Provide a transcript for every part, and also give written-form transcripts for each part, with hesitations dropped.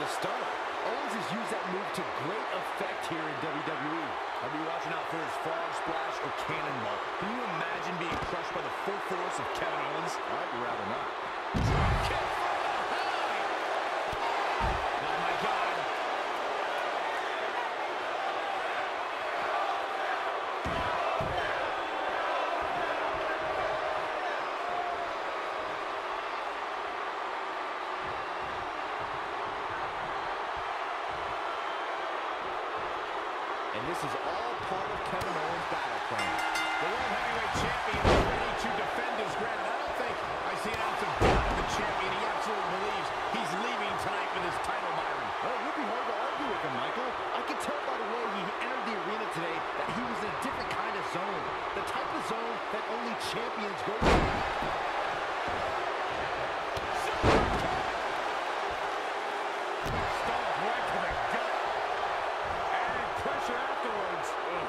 the stunner. Owens has used that move to great effect here in WWE. I'll be watching out for his frog splash or cannonball. Can you imagine being crushed by the full force of Kevin Owens? I'd rather not. Kick from behind! Oh my God! And this is all part of Kevin Owens' battle plan. The World Heavyweight Champion is ready to defend his ground. I don't think I see an ounce of doubt in the champion. He absolutely believes he's leaving tonight with his title, Byron. Well, it would be hard to argue with him, Michael. I can tell by the way he entered the arena today that he was in a different kind of zone. The type of zone that only champions go to. Stomp right to the gut. And pressure afterwards. Ugh.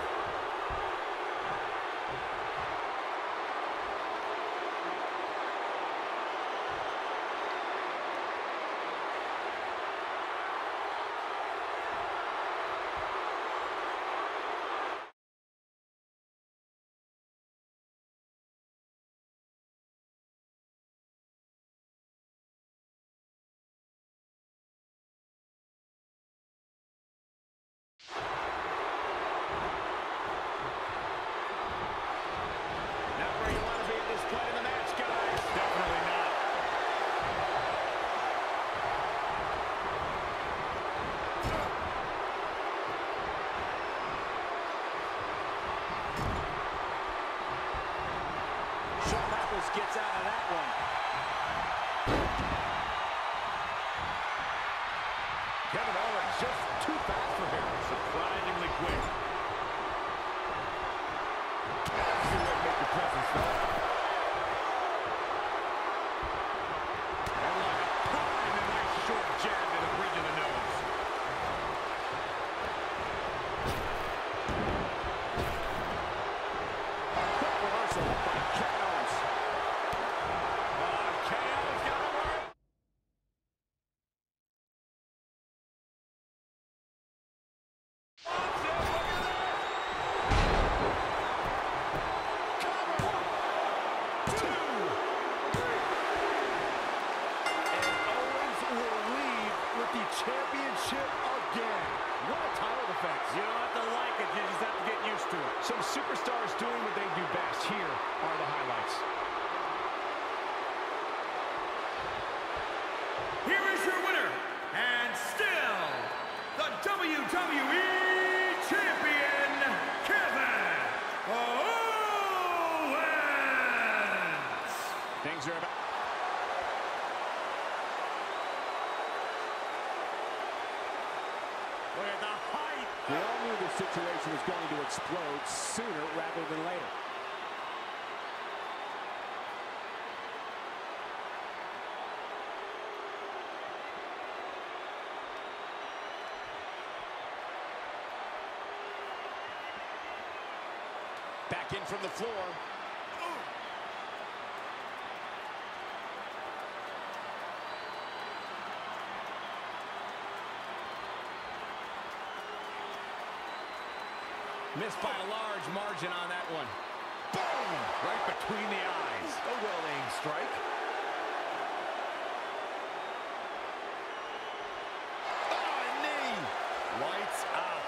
Not where you want to be at this point in the match, guys. Definitely not. Shawn Michaels gets out of that one. Kevin Owens just too fast for him. Surprisingly quick. That's the way to make your presence felt. And like a prime, a nice short jab to the bridge of the nose. Quick reversal by Kevin Owens. KO's got to work. Championship again. What a title defense. You don't have to like it, you just have to get used to it. Some superstars doing what they do best. Here are the highlights. Here is your winner, and still the WWE Champion, Kevin Owens. Things are about... Look at the height. We all knew the situation was going to explode sooner rather than later. Back in from the floor. Missed by a large margin on that one. Boom! Right between the eyes. A well-aimed strike. Oh, a knee! Lights out.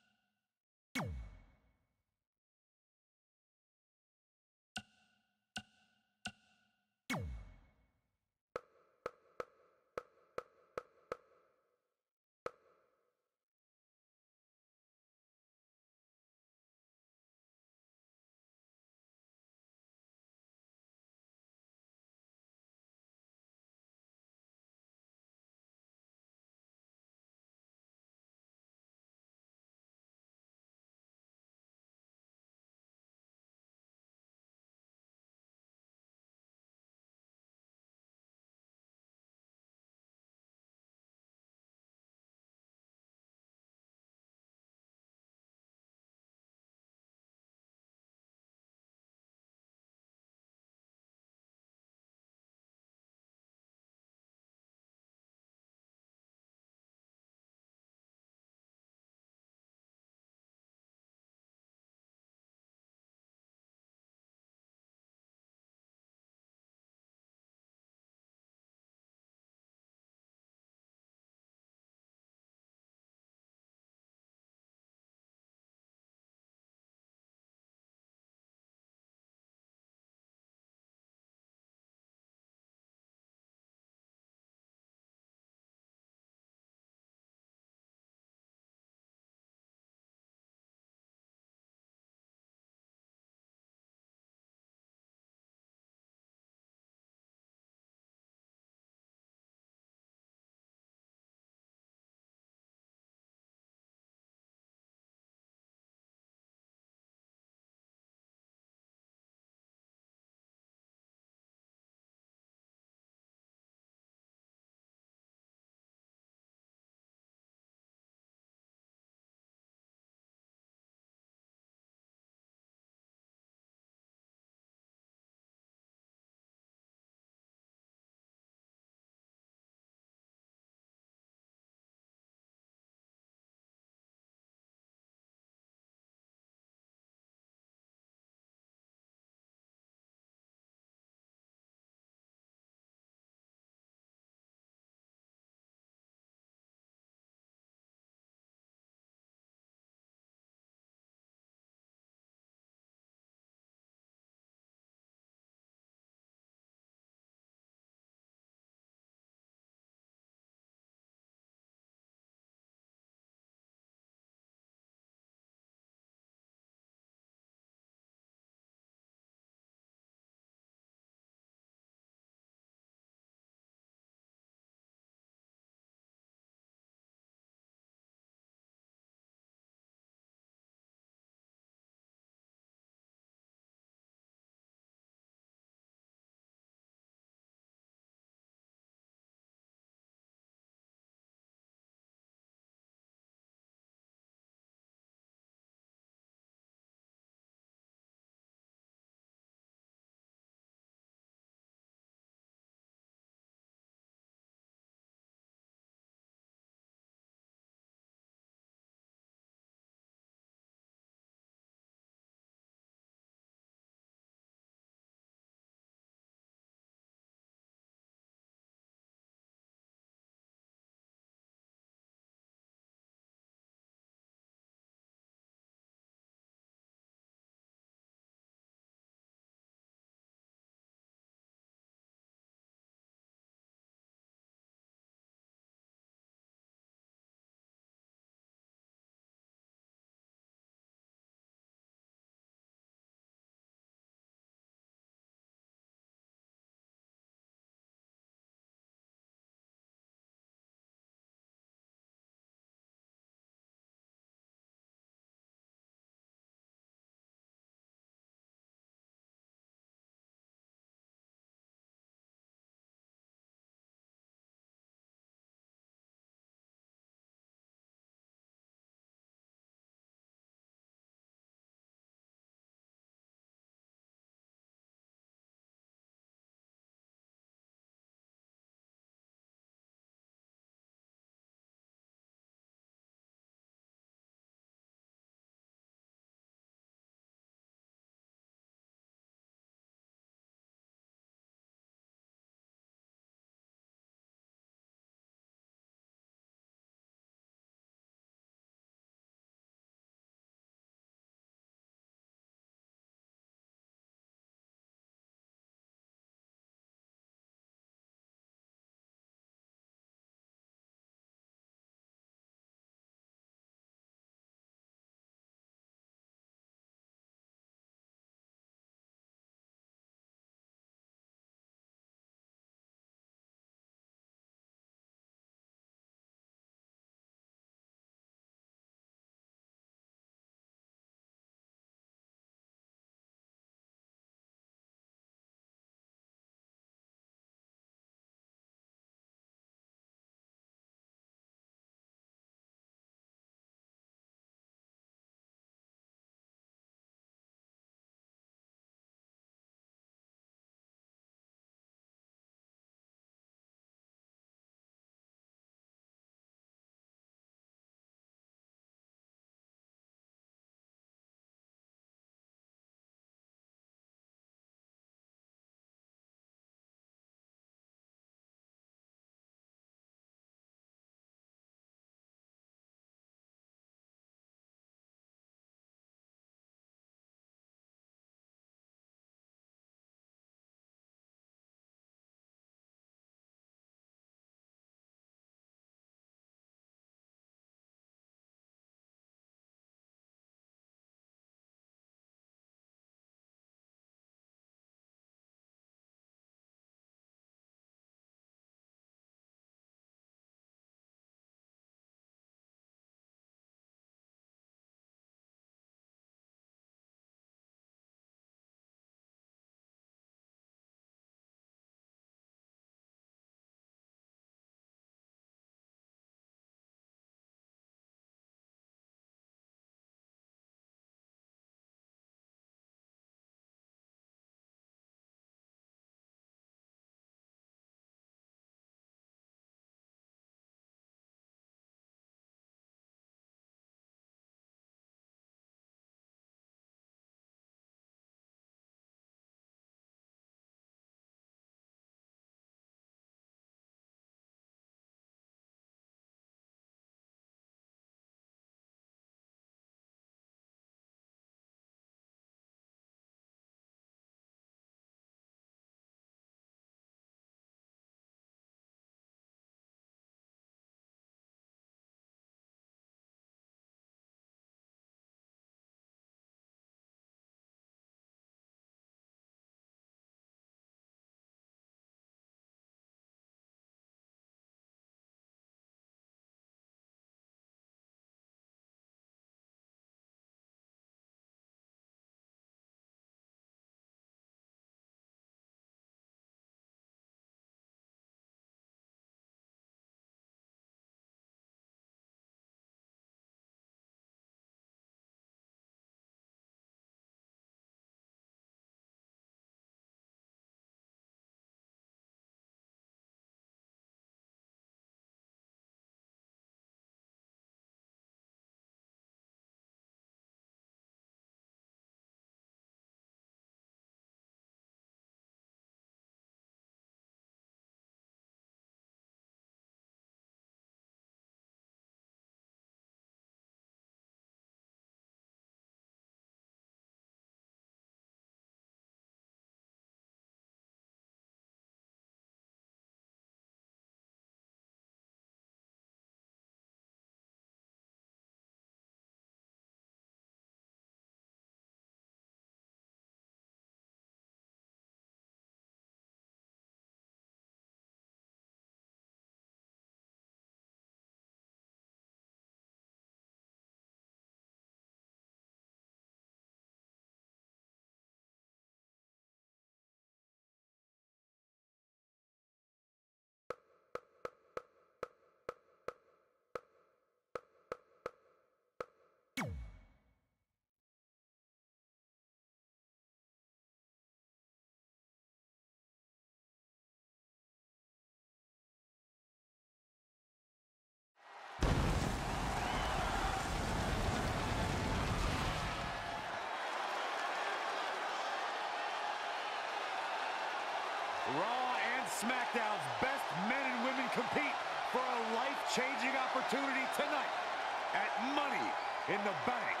Raw and SmackDown's best men and women compete for a life-changing opportunity tonight at Money in the Bank.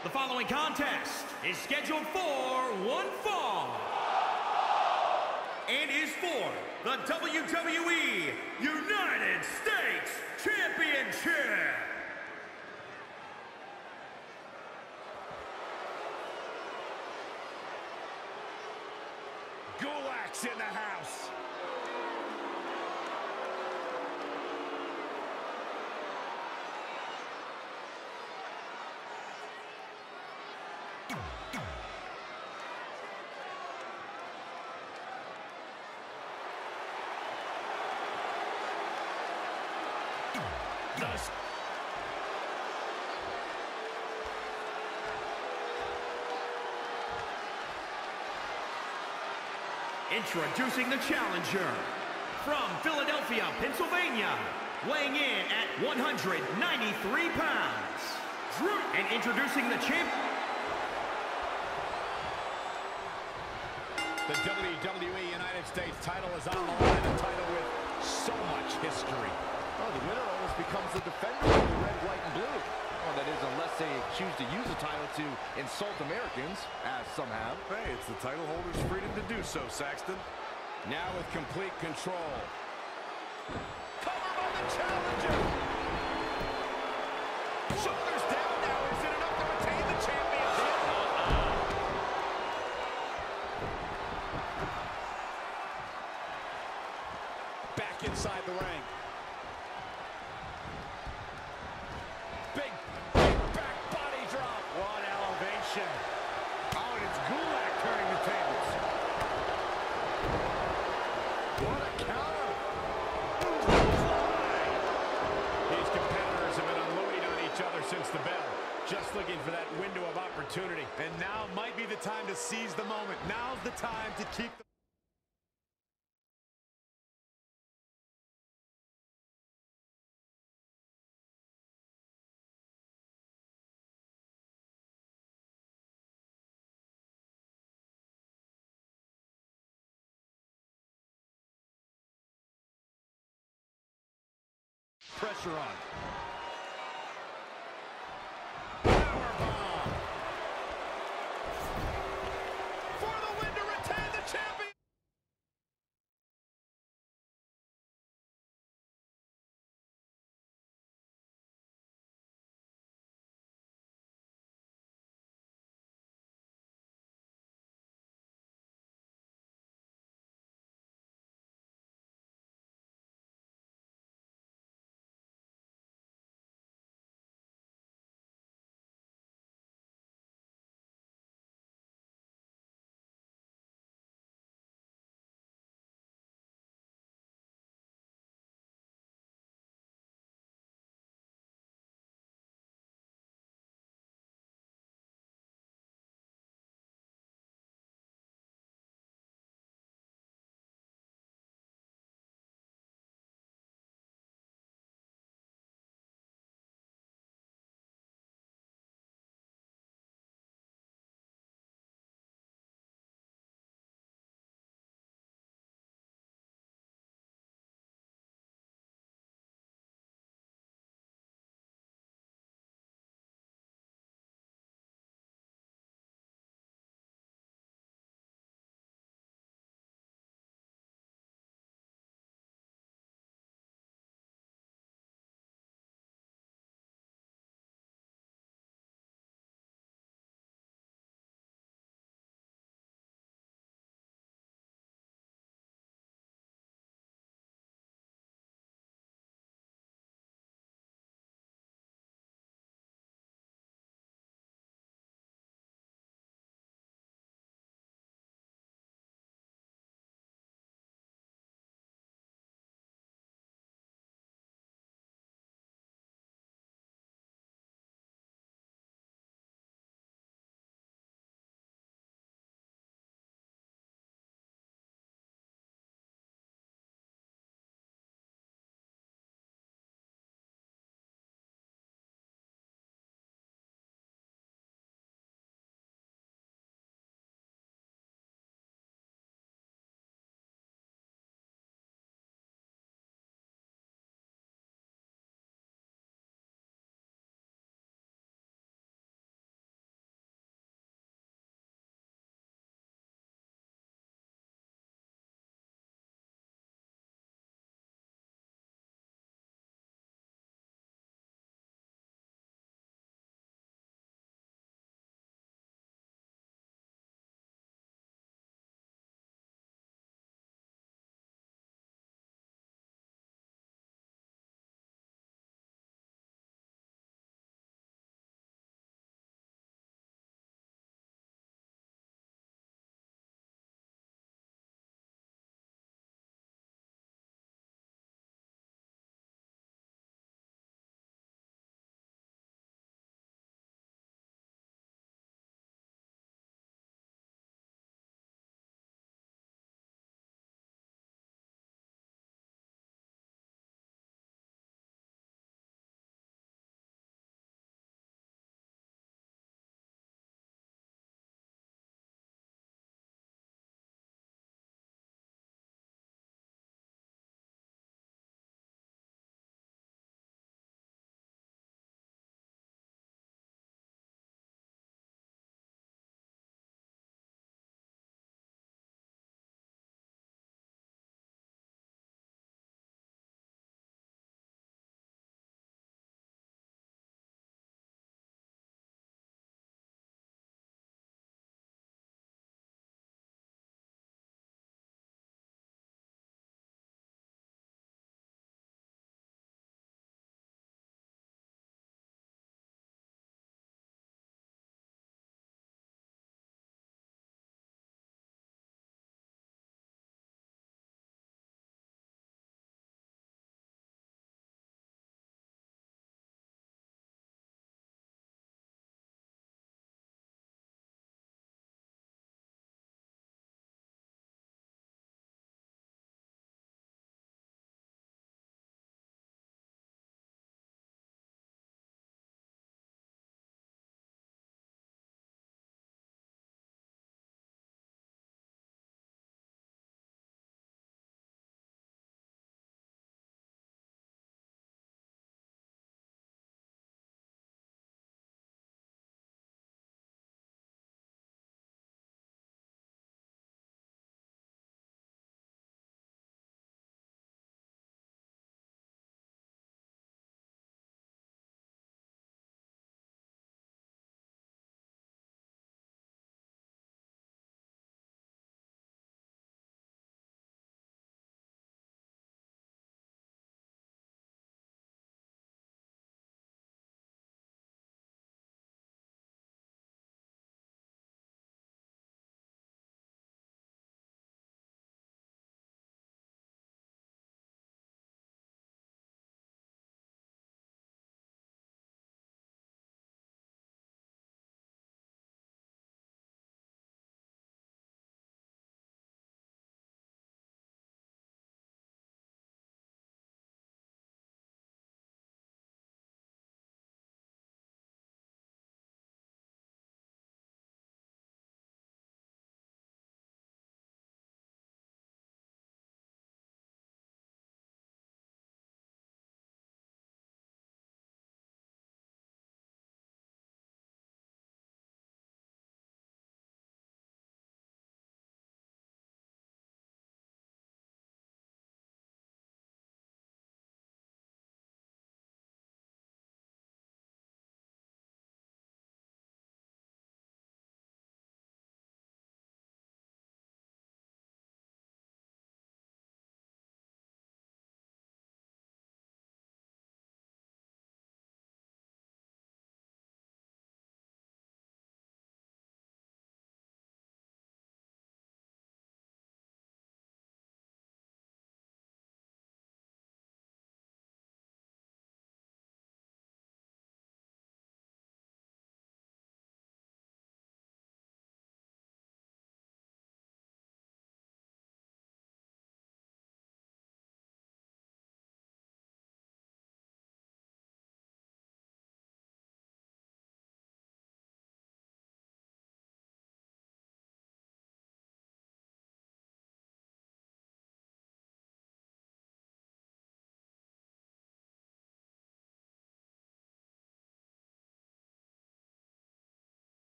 The following contest is scheduled for one fall and is for the WWE United States Championship. Gulak's in the house. Introducing the challenger from Philadelphia, Pennsylvania, weighing in at 193 pounds. And introducing the champ. The WWE United States title is on the line, a title with so much history. Oh, the winner almost becomes the defender of the red, white, and blue. Well, that is, unless they choose to use the title to insult Americans, as some have. Hey, it's the title holder's freedom to do so, Saxton. Now with complete control. Cover by the challenger! Shoulders down now. Is it enough to retain the championship? Back inside the ring. Big back body drop. What elevation. Oh, and it's Gulak turning the tables. What a counter! These competitors have been unloading on each other since the bell. Just looking for that window of opportunity. And now might be the time to seize the moment. Now's the time to keep the Pressure on.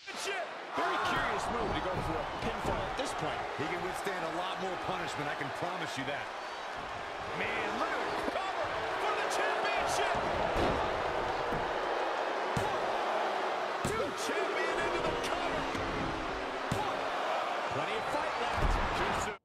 Very curious move to go for a pinfall at this point. He can withstand a lot more punishment, I can promise you that. Man, look at the cover for the championship. Champion into the cover. Plenty of fight left. Too soon.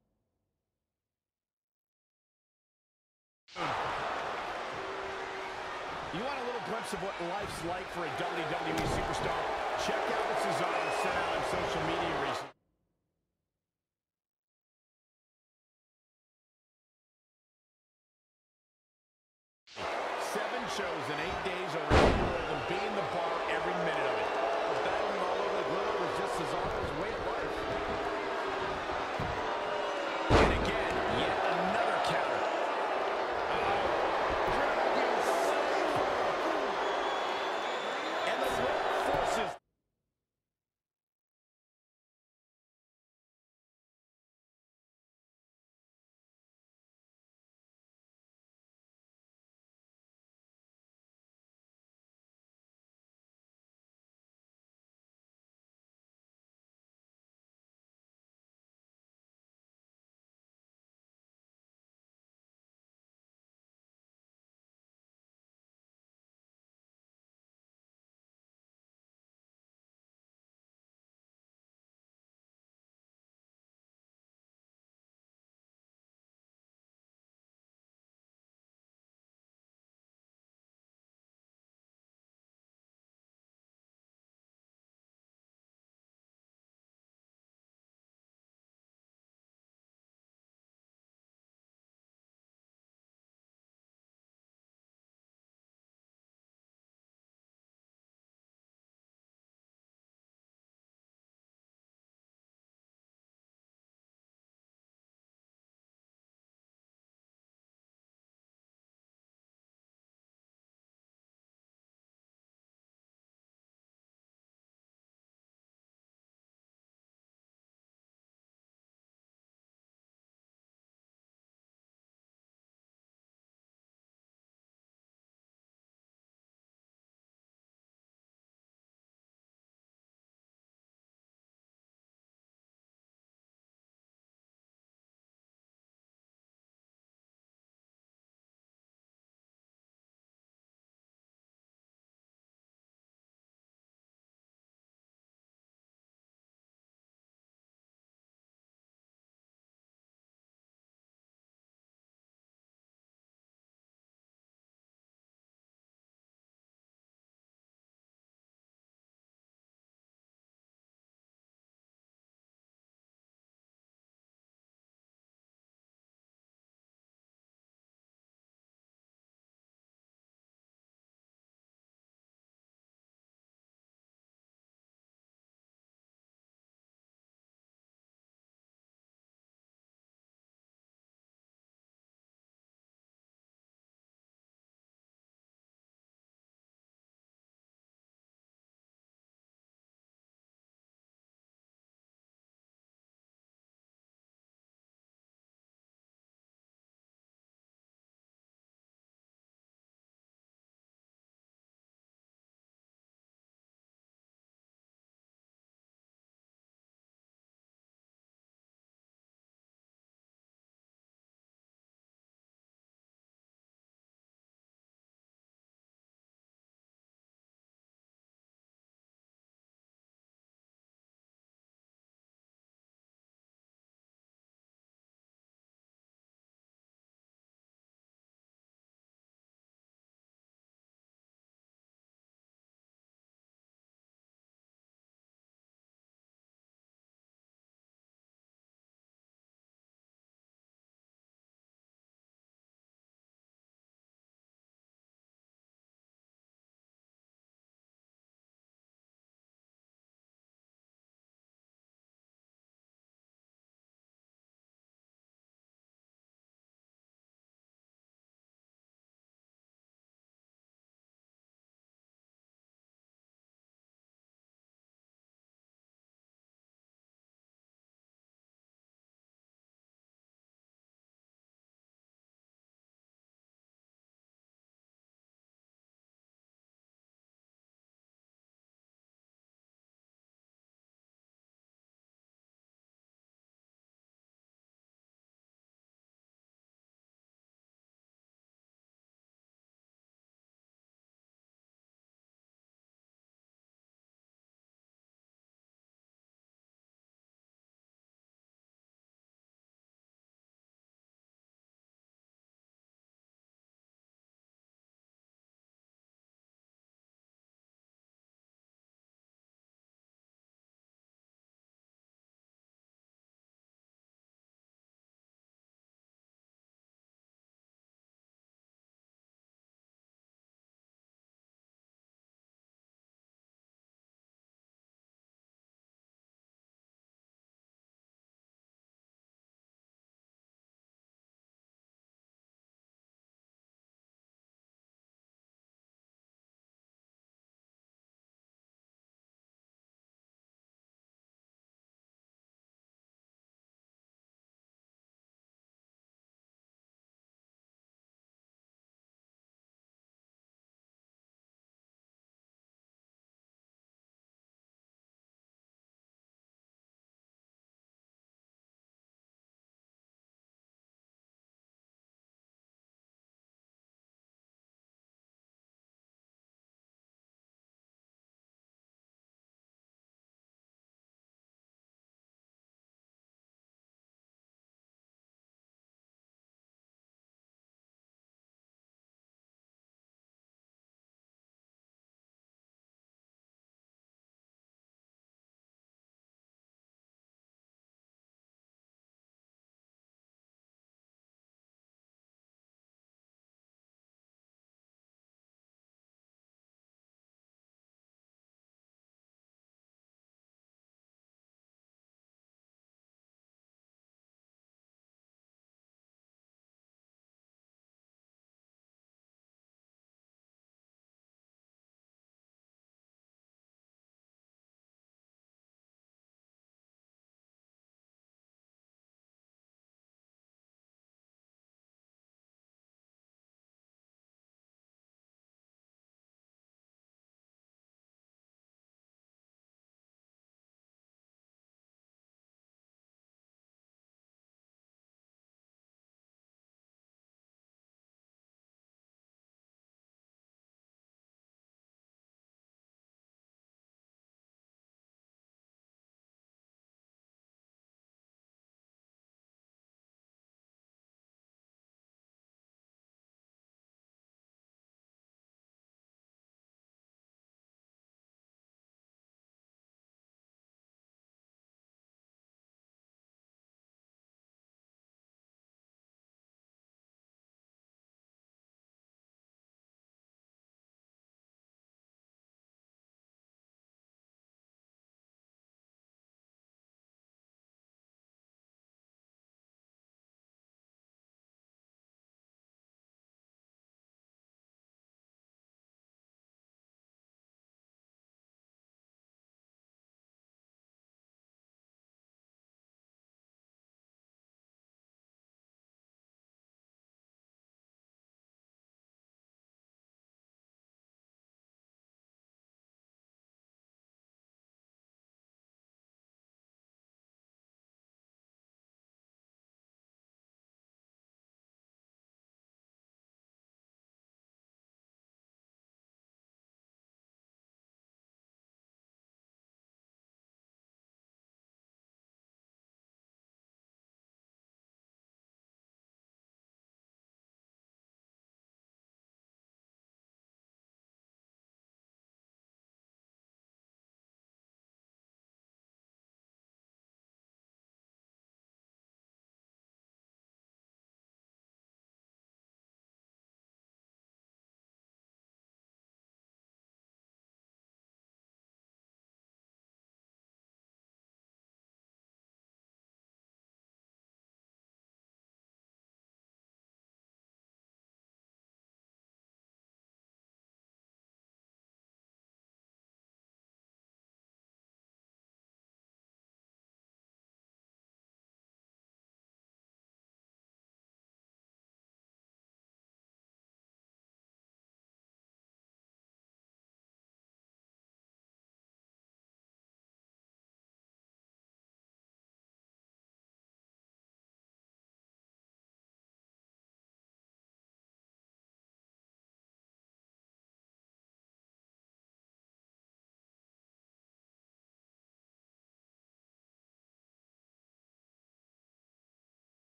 You want a little glimpse of what life's like for a WWE superstar? Check out what Cesaro sent out on social media recently. 7 shows in 8 days around the world and being the bar every minute of it. Battling all over the globe was just Cesaro's way of life. And again, yet another counter. And the Rock forces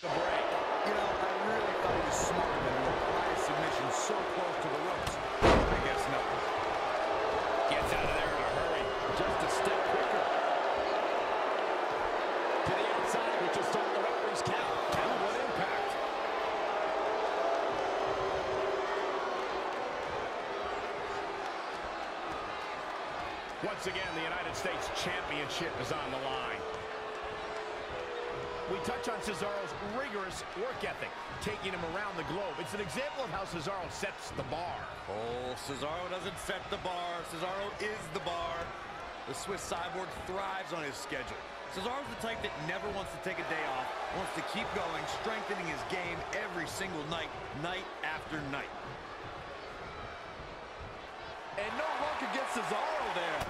The break. You know, I really thought he was smart than to apply a submission so close to the ropes. I guess not. Gets out of there in a hurry. Just a step quicker. To the outside, which will start the referee's count. Count, what impact. Once again, the United States Championship is on the line. We touch on Cesaro's rigorous work ethic, taking him around the globe. It's an example of how Cesaro sets the bar. Oh, Cesaro doesn't set the bar. Cesaro is the bar. The Swiss Cyborg thrives on his schedule. Cesaro's the type that never wants to take a day off, wants to keep going, strengthening his game every single night, night after night. And no luck against Cesaro there.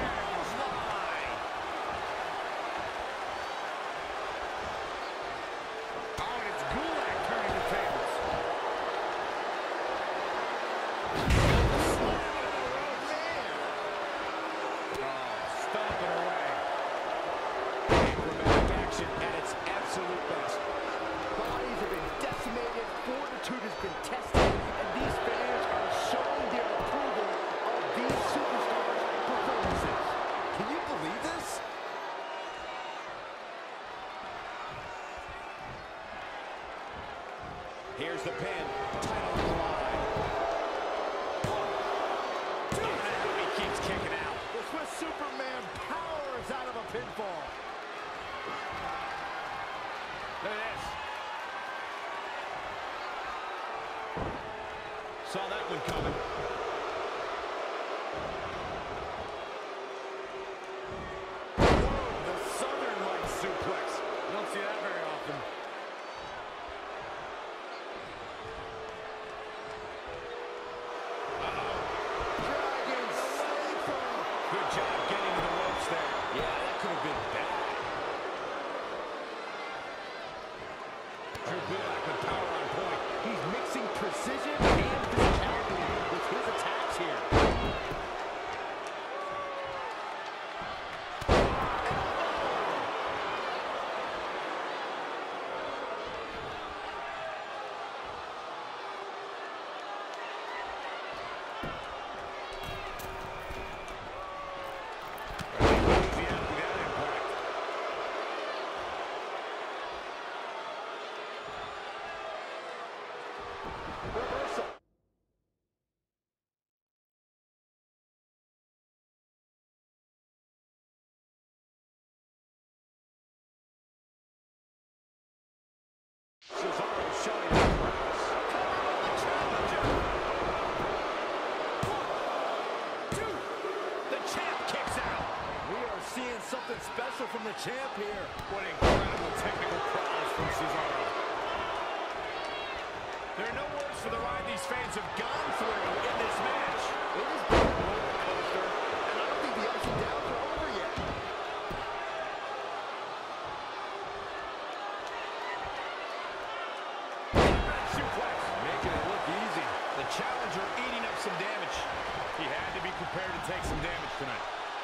Fortitude has been tested, and these fans are showing their approval of these superstars' performances. Can you believe this? Here's the pin. Title on the line. He keeps kicking out. The Swiss Superman powers out of a pinfall. Look at this. Saw that one coming. Whoa, the Southern Light suplex. You don't see that very often. Dragon Slayfer. Good job getting to the ropes there. Yeah, that could have been bad. Drew Gulak with power on point. He's mixing precision and physicality with his attacks here. Reversal. Cesaro showing his prowess. Challenger. 1, 2. The champ kicks out. We are seeing something special from the champ here. What incredible technical prowess from Cesaro. There are no words for the ride these fans have gone through in this match. It has been a roller coaster, and I don't think the ups and downs are over yet. Suplex, making it look easy. The challenger eating up some damage. He had to be prepared to take some damage tonight.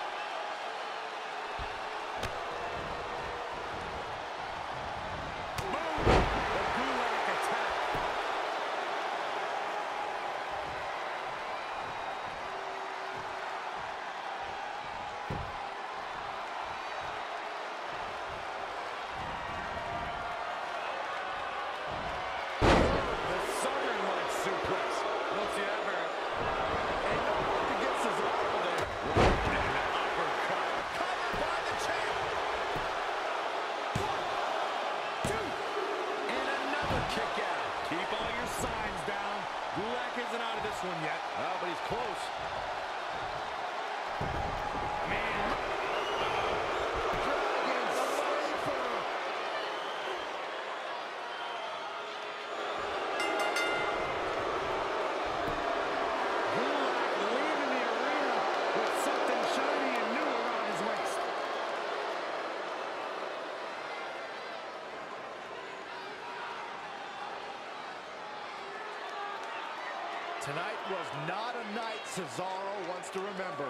Boom! The Gulak attack. The Southern Light suplex. You don't see that very often. And no luck against Cesaro there. And an uppercut. Covered by the champ. 1, 2. And another kick out. Keep all your signs down. Gulak isn't out of this one yet. Oh, but he's close. Man. Dragon Slayfer. Gulak leaving the arena with something shiny and new around his waist. Tonight was not a night Cesaro wants to remember.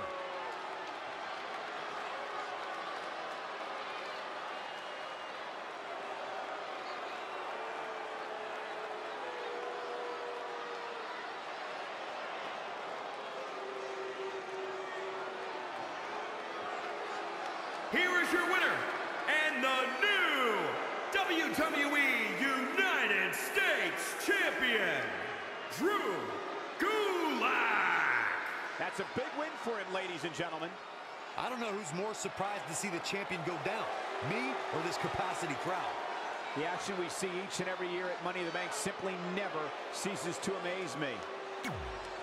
here is your winner, and the new WWE United States Champion, Drew Gulak. That's a big win for him, ladies and gentlemen. I don't know who's more surprised to see the champion go down, me or this capacity crowd. The action we see each and every year at Money in the Bank simply never ceases to amaze me.